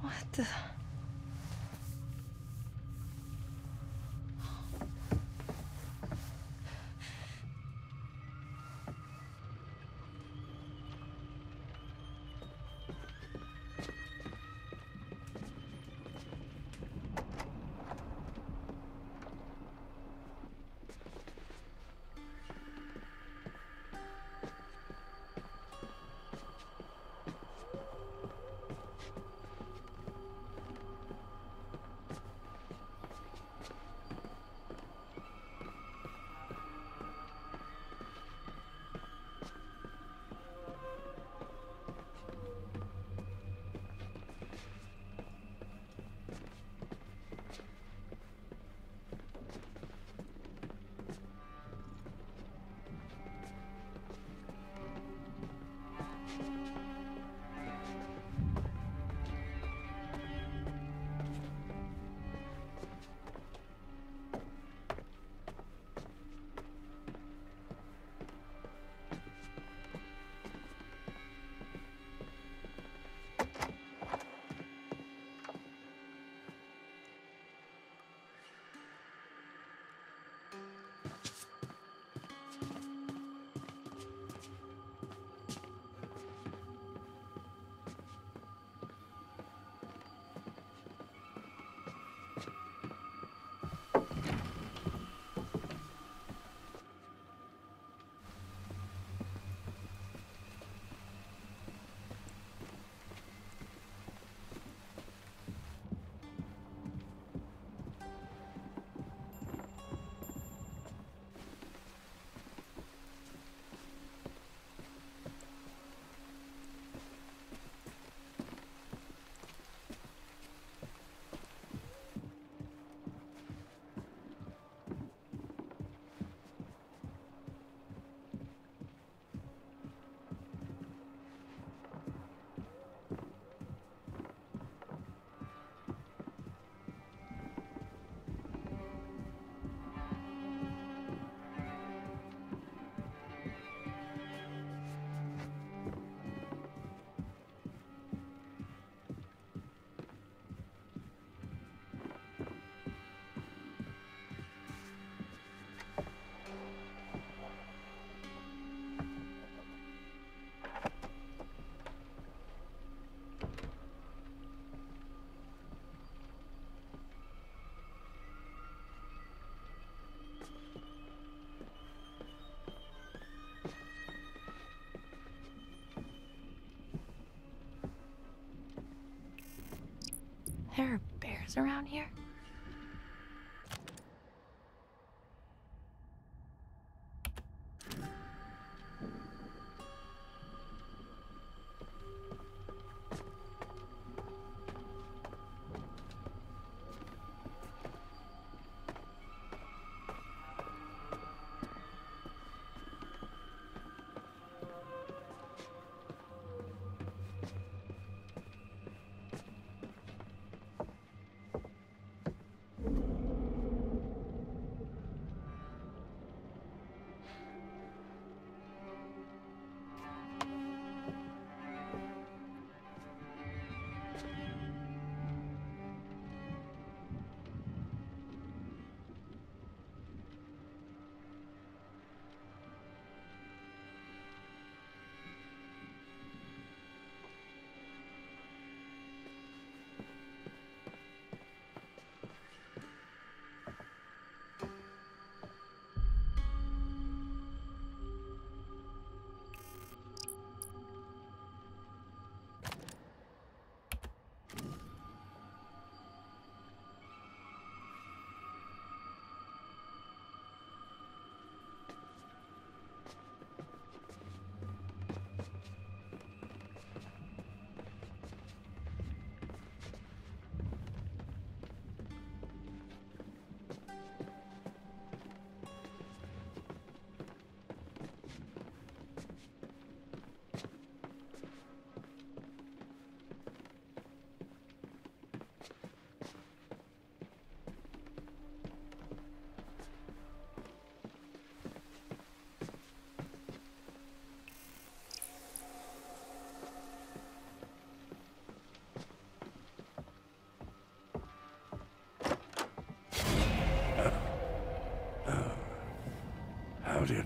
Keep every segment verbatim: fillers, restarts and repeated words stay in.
What the... There are bears around here?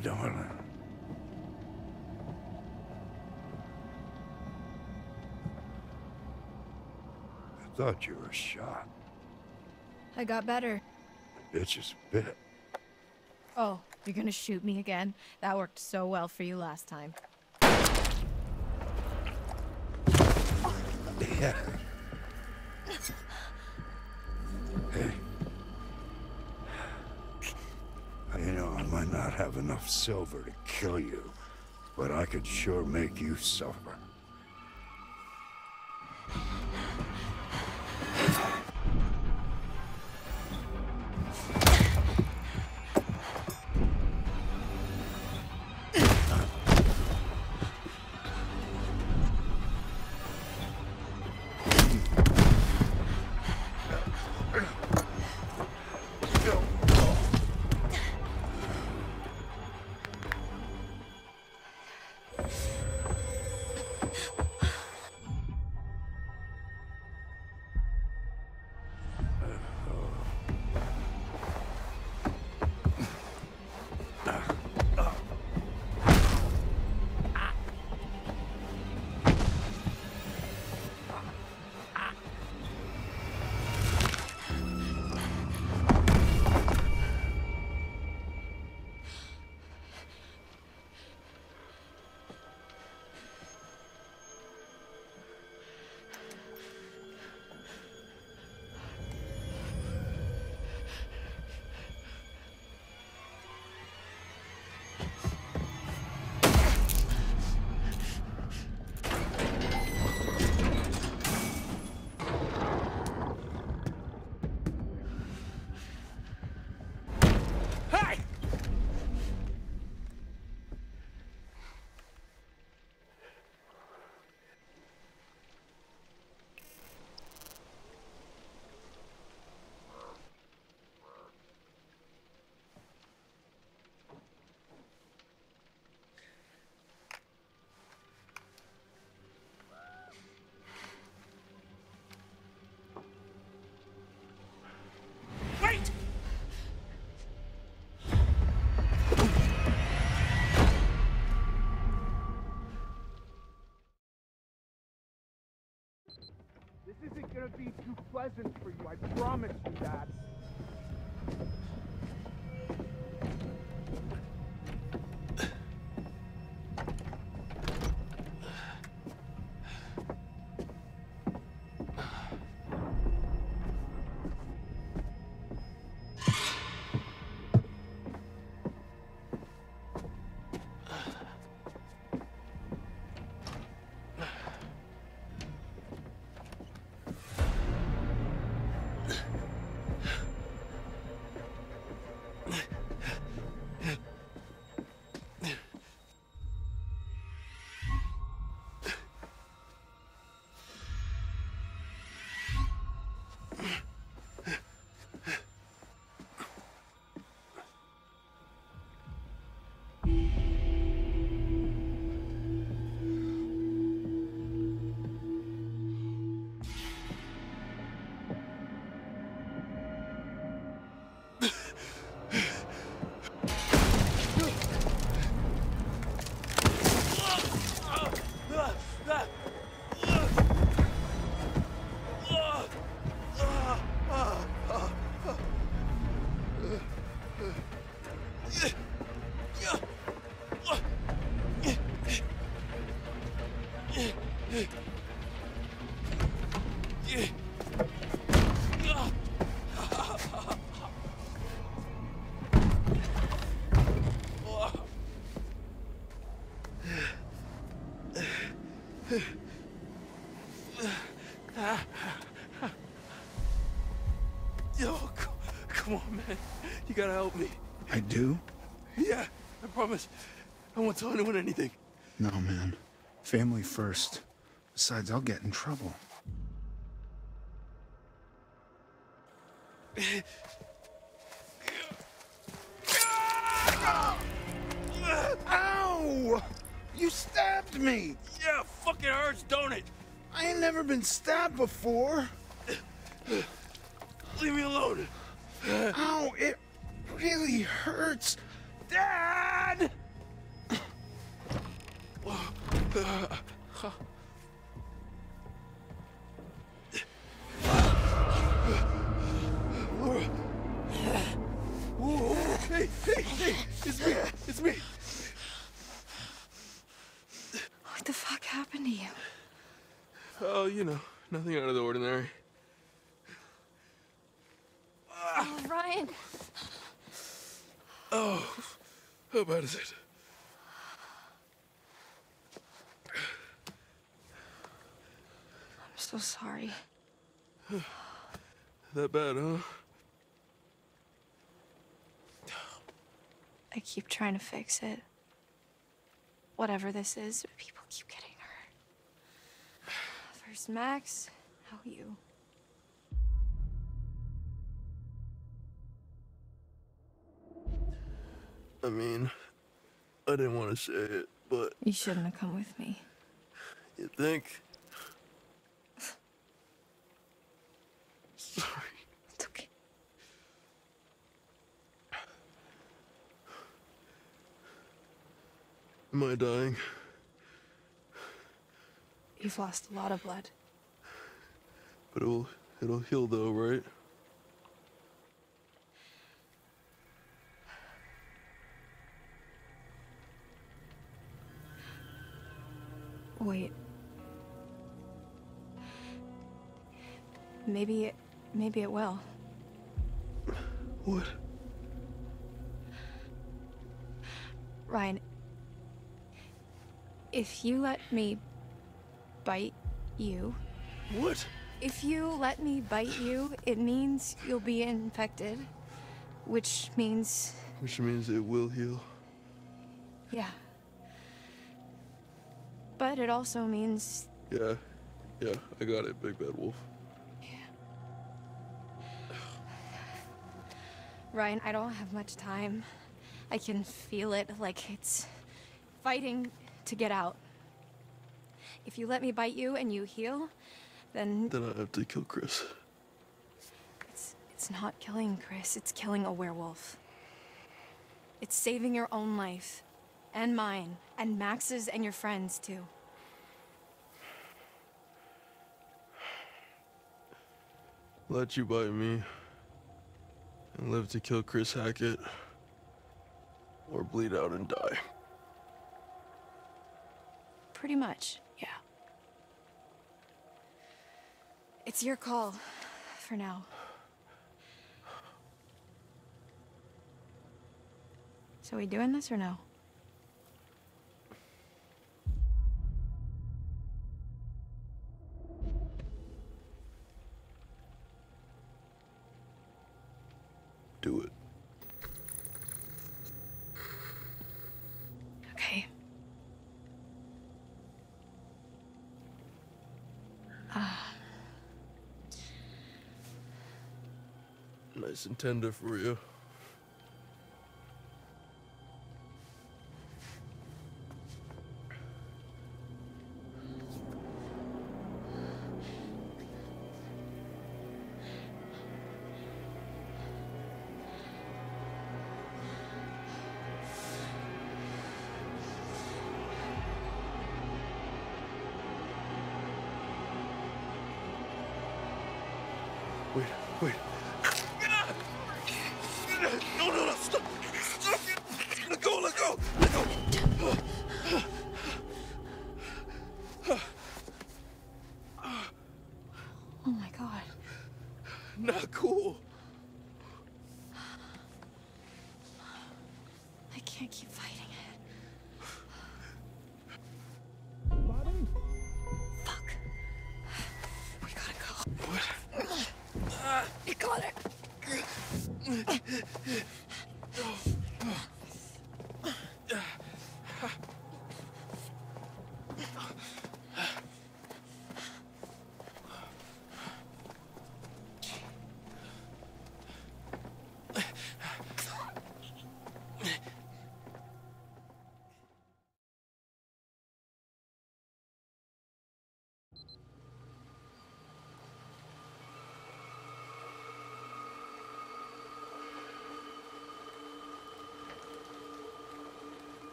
darling. I thought you were shot. I got better. It's just a bit. Oh, you're gonna shoot me again? That worked so well for you last time. Yeah. Hey. You know, I might not have enough silver to kill you, but I could sure make you suffer. This isn't gonna be too pleasant for you, I promise you that. Yo, come, come on, man. You gotta help me. I do? Yeah, I promise. I won't tell anyone anything. No, man. Family first. Besides, I'll get in trouble. Ow! You stabbed me! Yeah, fucking hurts, don't it? I ain't never been stabbed before. Leave me alone. Ow, it really hurts. Dad! God! Whoa, hey, hey, hey, it's me, it's me. What the fuck happened to you? Oh, you know, nothing out of the ordinary. Oh, Ryan. Oh, how bad is it? I'm so sorry. That bad, huh? I keep trying to fix it. Whatever this is, people keep getting hurt. First Max, now you. I mean, I didn't want to say it, but You shouldn't have come with me. you think? Sorry. It's okay. Am I dying? You've lost a lot of blood. But it'll, it'll heal though, right? Wait. Maybe it, maybe it will. What? Ryan, if you let me bite you, What? if you let me bite you, it means you'll be infected, which means, Which means it will heal. yeah. But it also means, Yeah, yeah, I got it, Big Bad Wolf. Ryan, I don't have much time. I can feel it like it's fighting to get out. If you let me bite you and you heal, then Then I have to kill Chris. it's it's not killing Chris, it's killing a werewolf. It's saving your own life and mine and Max's and your friends too. Let you bite me and live to kill Chris Hackett, or bleed out and die. Pretty much, yeah. It's your call for now. So we doing this or no? Do it. Okay. Ah. Nice and tender for you. Wait, wait. No, no, no, stop! Stop! Let go, let go! Let go! Oh my god. Not cool. I can't keep fighting it. Bobby? Fuck. We gotta go. What? We got it.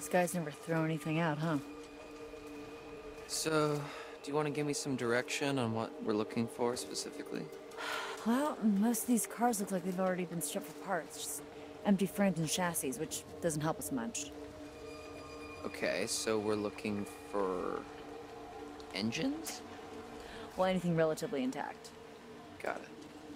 These guys never throw anything out, huh? So, do you want to give me some direction on what we're looking for specifically? Well, most of these cars look like they've already been stripped for parts. Just empty frames and chassis, which doesn't help us much. Okay, so we're looking for engines? Well, anything relatively intact. Got it.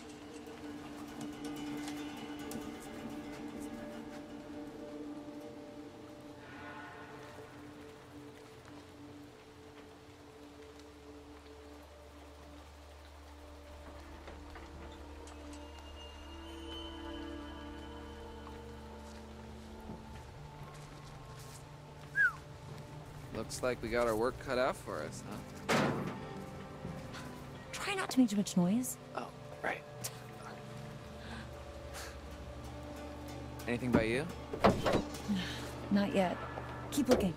Looks like we got our work cut out for us, huh? Try not to make too much noise. Oh, right. Anything by you? Not yet. Keep looking.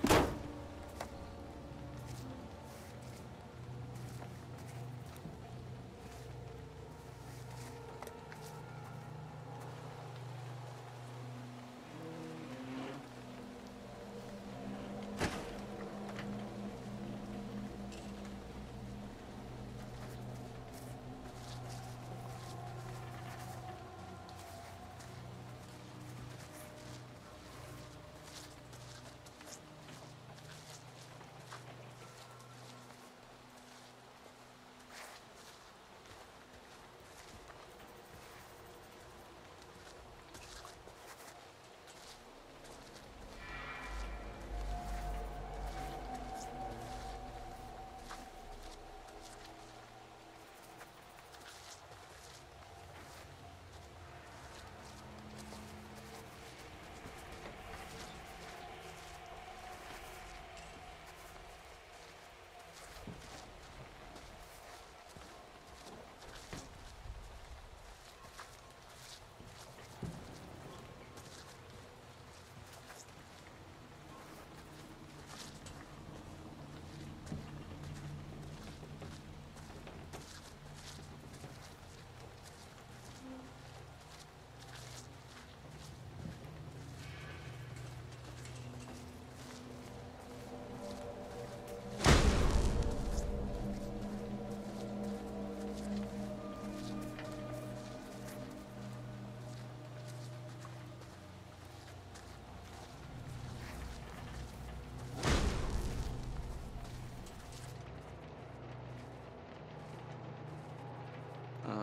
Uh.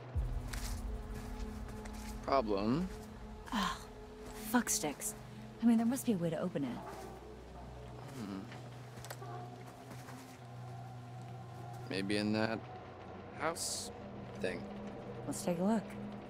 Problem? Oh, fuck sticks. I mean, there must be a way to open it. Hmm. Maybe in that house thing. Let's take a look.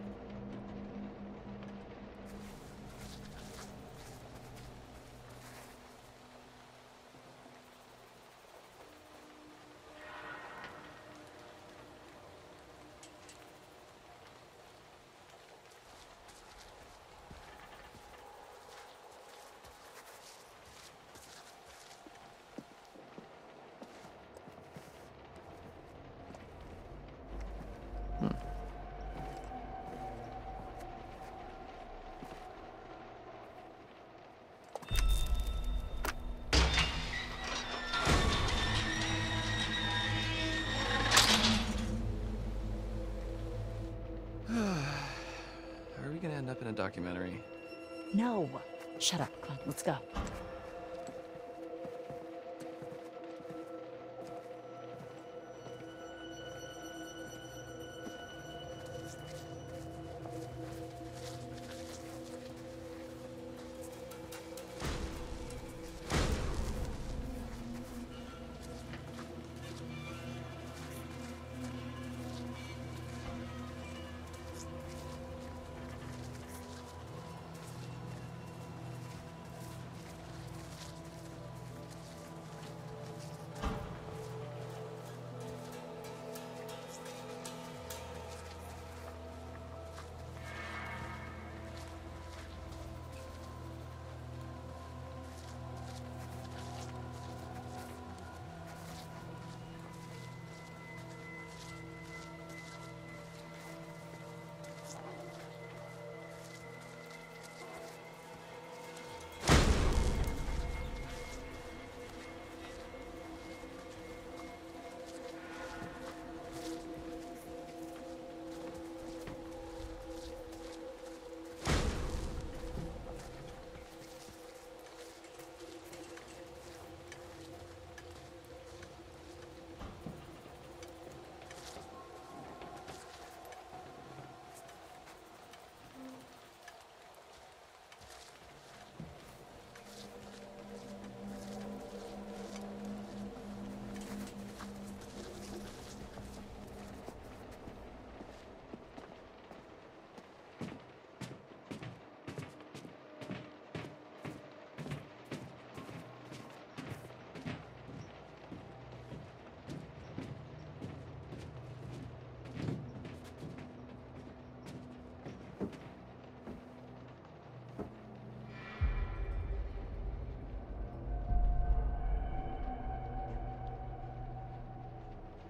Are we gonna end up in a documentary? No. Shut up. Come on, let's go.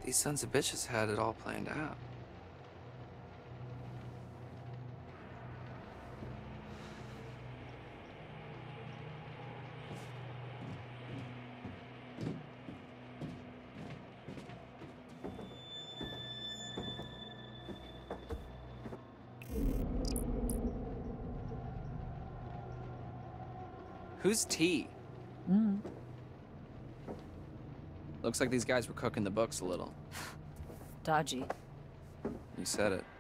These sons of bitches had it all planned out. Who's T? Mm. Looks like these guys were cooking the books a little. Dodgy. You said it.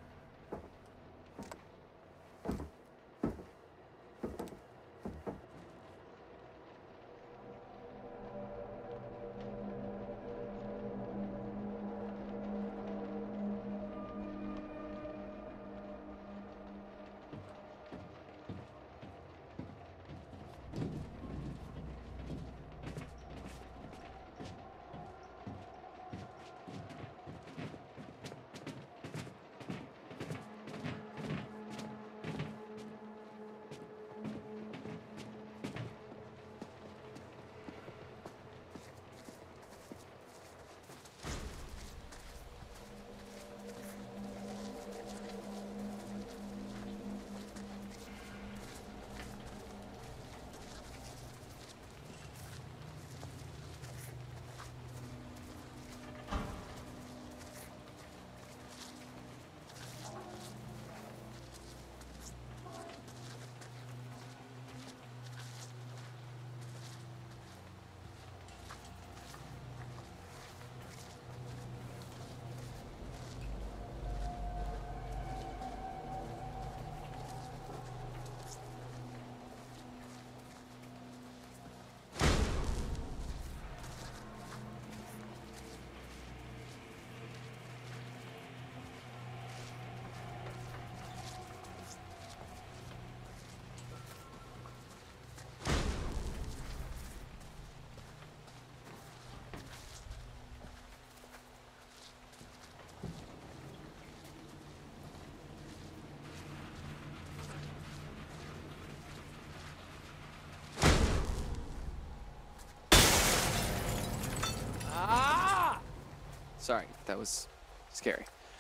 Sorry, that was scary.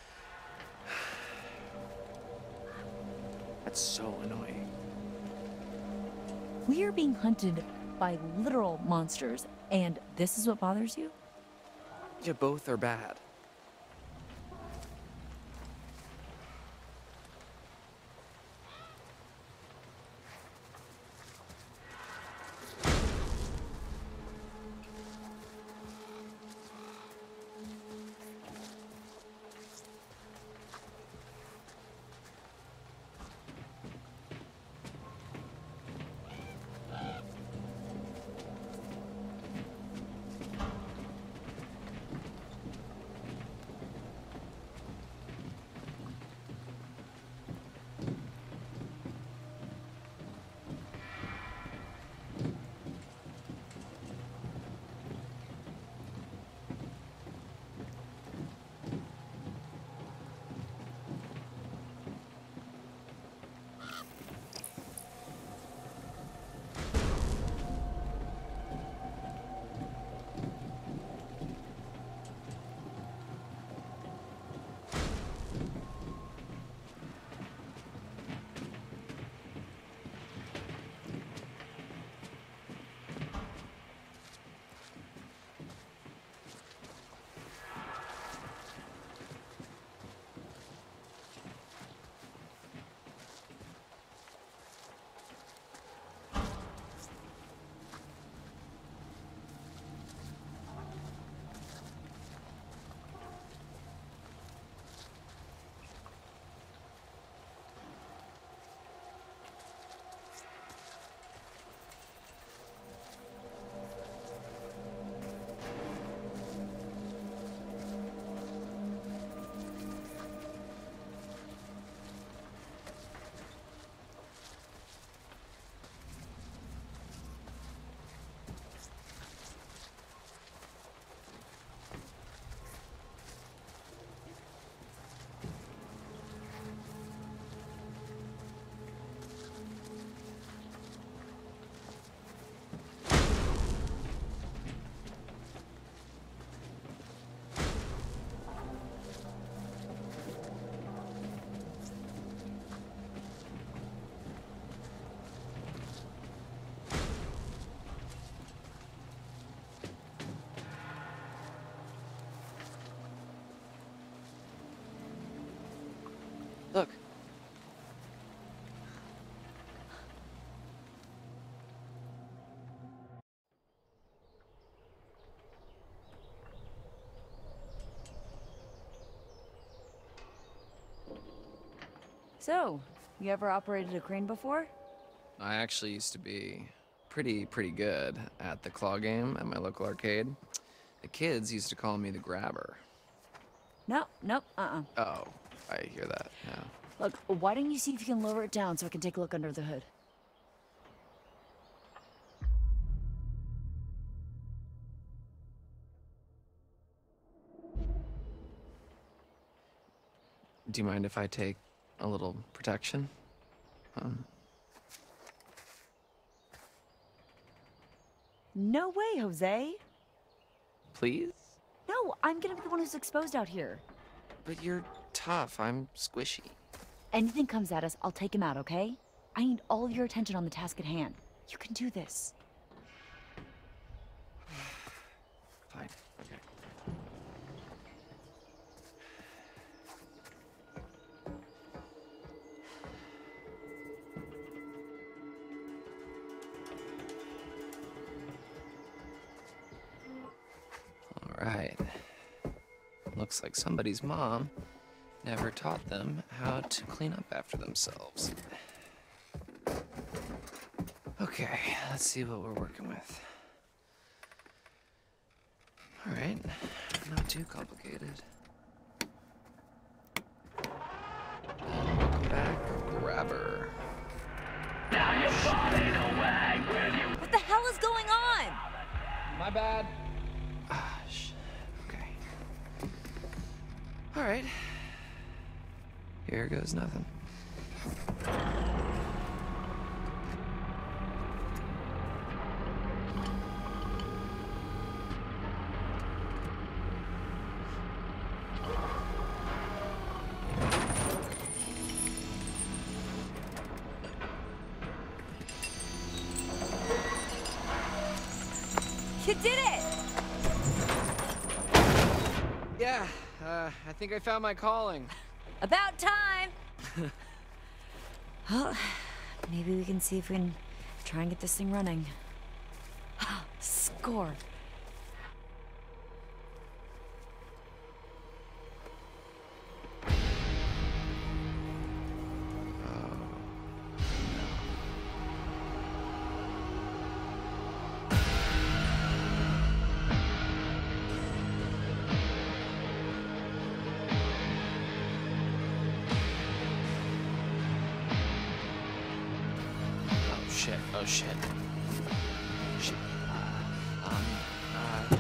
That's so annoying. We are being hunted by literal monsters, and this is what bothers you? Yeah, both are bad. So, you ever operated a crane before? I actually used to be pretty, pretty good at the claw game at my local arcade. The kids used to call me the grabber. No, nope, uh-uh. Oh, I hear that, yeah. Look, why don't you see if you can lower it down so I can take a look under the hood? Do you mind if I take a little protection? Um, No way, Jose. please? No, I'm gonna be the one who's exposed out here. But you're tough. I'm squishy. Anything comes at us, I'll take him out, okay? I need all of your attention on the task at hand. You can do this. Fine. Okay. All right. Looks like somebody's mom never taught them how to clean up after themselves. Okay, let's see what we're working with. All right, not too complicated. Welcome back, grabber. What the hell is going on? My bad. Ah, shit. Okay. All right. Here goes nothing. You did it! Yeah, uh, I think I found my calling. About time! Well, maybe we can see if we can try and get this thing running. Score! Oh shit, oh shit. Shit. Uh, um, uh...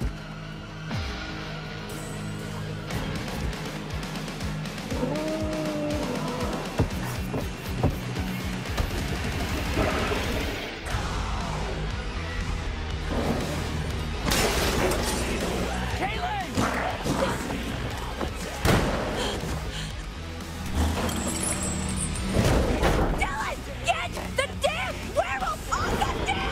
Dylan! Get the damn werewolf off the damn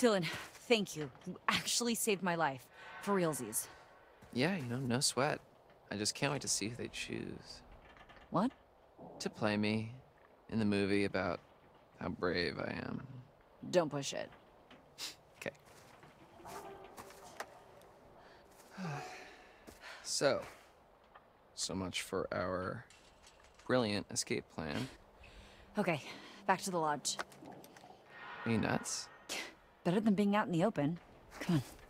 Dylan, thank you. You actually saved my life. For realsies. Yeah, you know, no sweat. I just can't wait to see who they choose What? to play me in the movie about how brave I am. Don't push it. Okay. So, so much for our brilliant escape plan. Okay, back to the lodge. Are you nuts? Better than being out in the open. Come on.